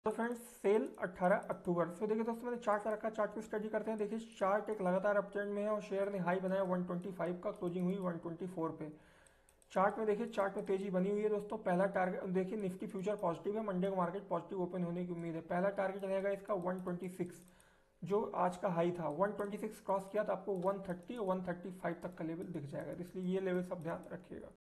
तो friends cell 18 अक्टूबर। तो देखिए दोस्तों, मैंने चार्ट रखा, चार्ट की स्टडी करते हैं। देखिए चार्ट एक लगातार अप ट्रेंड में है और शेयर ने हाई बनाया 125 का, क्लोजिंग हुई 124 पे। चार्ट में देखिए, चार्ट में तेजी बनी हुई है दोस्तों। पहला टारगेट देखिए, निफ्टी फ्यूचर पॉजिटिव है, मंडे को मार्केट पॉजिटिव ओपन होने की उम्मीद है। पहला टारगेट रहेगा इसका 126, जो आज का हाई था। 126 क्रॉस किया तो आपको 130 और 135 तक का लेवल दिख जाएगा, तो इसलिए ये लेवल सब ध्यान रखिएगा।